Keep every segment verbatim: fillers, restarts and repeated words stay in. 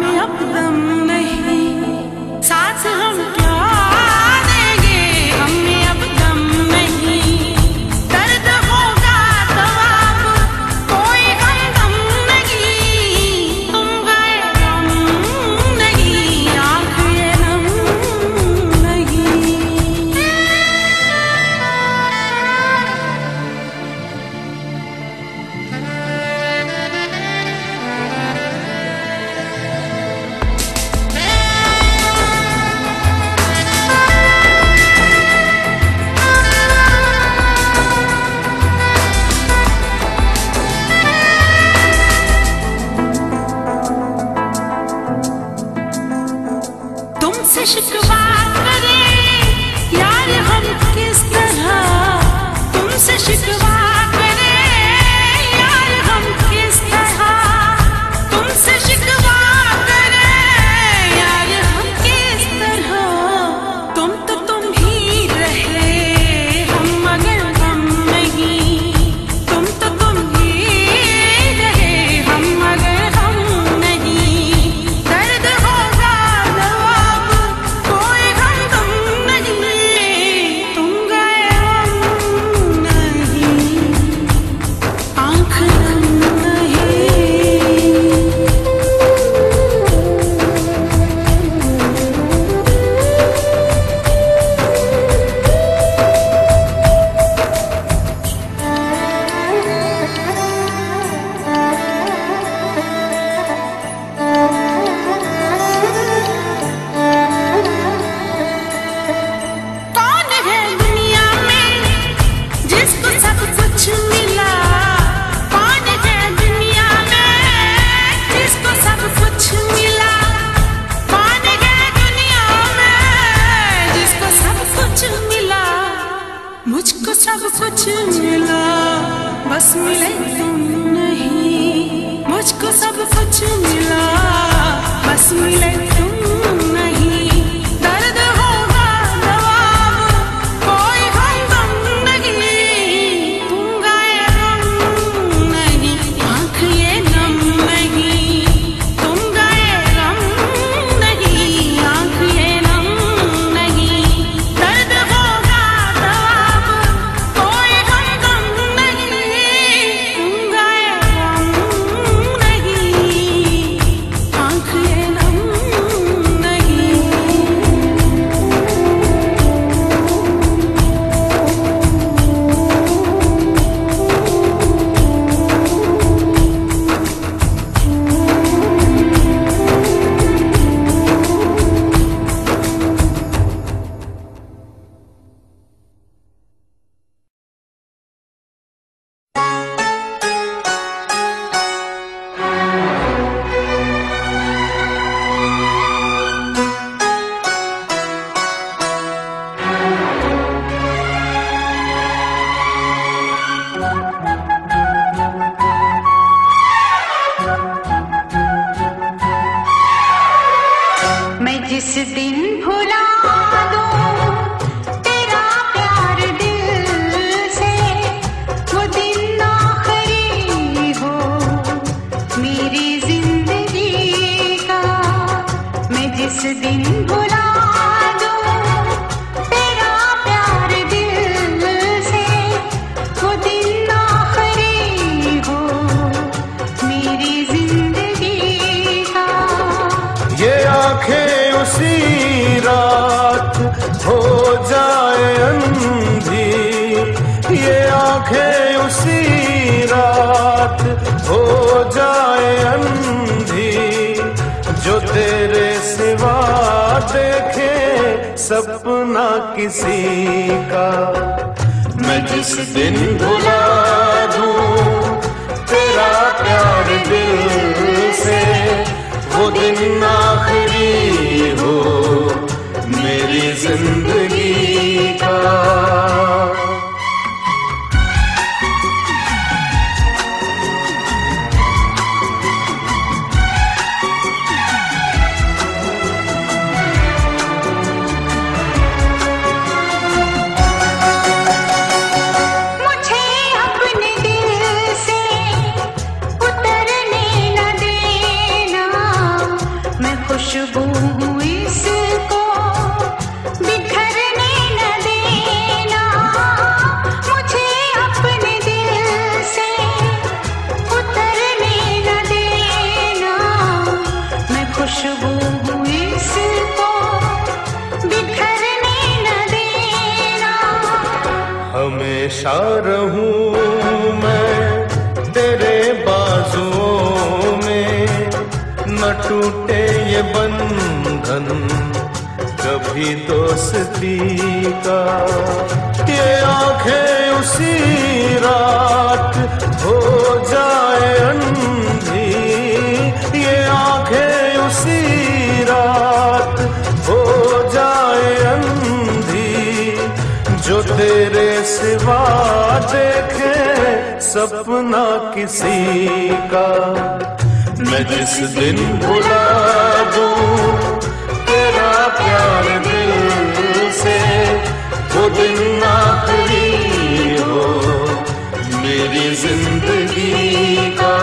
हमें अब दम नहीं, सांस हम क्या देंगे, हमें अब दम नहीं। दर्द होगा तो अब कोई हमदम नहीं, तुम गए गम नहीं, आँख ये नम नहीं। तुमसे शिकवा करें यार हम किस तरह, तुमसे शिकवा करें यार हम किस तरह, तुमसे शिकवा करें यार हम किस तरह। तुम तो तुम ही रहे हम मगर हम नहीं, तुम तो तुम ही रहे हम मगर हम नहीं। दर्द होगा जवाब कोई हमदम नहीं, तुम गए हम नहीं, आँख नम नहीं। कौन है दुनिया में जिसको सब कुछ मिला, कौन है दुनिया में जिसको सब कुछ मिला, कौन है दुनिया में जिसको सब कुछ मिला। मुझको सब कुछ मिला बस मिले तुम नहीं, मुझको सब कुछ मिला बस मिले तुम नहीं। दर्द होगा जवाब कोई हमदम नहीं, तुम गए हम नहीं, आँख ये नम नहीं, तुम गए हम नहीं, आँख ये नम नहीं। दर्द होगा जवाब कोई हमदम नहीं, तुम गए हम नहीं, आँख ये नम नहीं। मैं जिस दिन भुला दूं तेरा प्यार दिल से, वो दिन आखिरी हो मेरी जिंदगी का। मैं जिस दिन भुला दूं तेरा प्यार दिल से, वो दिन आखिरी हो मेरी जिंदगी का। ये आंखें उसी रात हो जाए अंधी, ये आंखें उसी रात हो जाए अंधी, जो तेरे सिवा देखे सपना किसी का। मैं जिस दिन भुला दूं तेरा प्यार दिल से, वो दिन आखिरी हो मेरी जिंदगी का। मुझे अपने दिल से उतरने न देना, खुशबू हूँ इसको बिखरने न देना, मुझे अपने दिल से उतरने न देना। मैं खुशबू हूँ इसको बिखरने न देना। हमेशा रहूं मैं तेरे बाजुओं में, न टूटे ये बंधन कभी दोस्ती का। ये आंखें उसी रात हो जाए अंधी, ये आंखें उसी रात हो जाए अंधी, जो तेरे सिवा देखे सपना किसी का। मैं जिस दिन भुला दूं तेरा प्यार दिल से, वो दिन आखिरी हो मेरी जिंदगी का।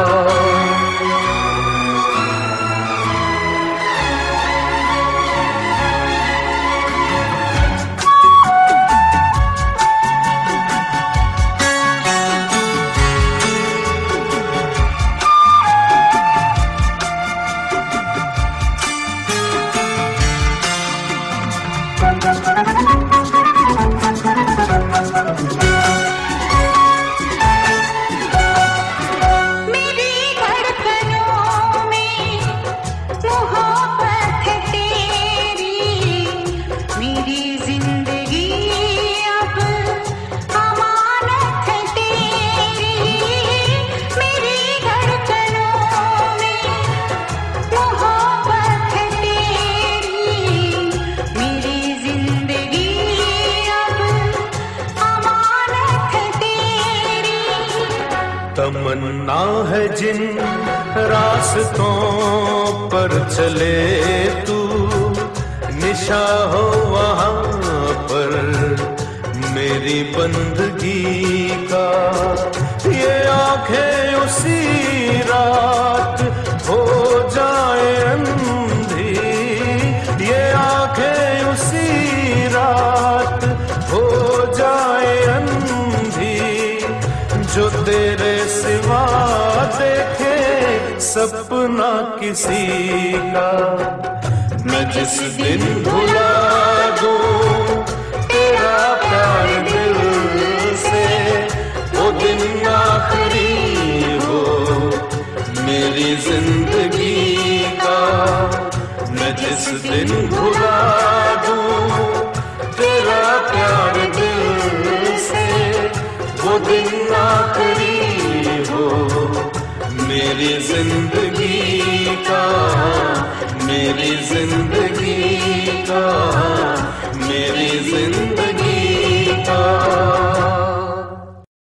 तमन्ना है जिन रास्तों पर चले तू, निशा हो वहाँ पर मेरी बंदगी का। ये आंखें उसी रात हो जाए अंधी, ये आंखें उसी रात हो जाए अंधी, जो तेरे सिवा देखे सपना किसी का। मैं जिस दिन भुला दूं तेरा प्यार दिल से, वो दिन आखिरी हो मेरी जिंदगी का। मैं जिस दिन भुला दूं तेरा प्यार दिल से, वो दिन आखिरी हो मेरी जिंदगी का, मेरी जिंदगी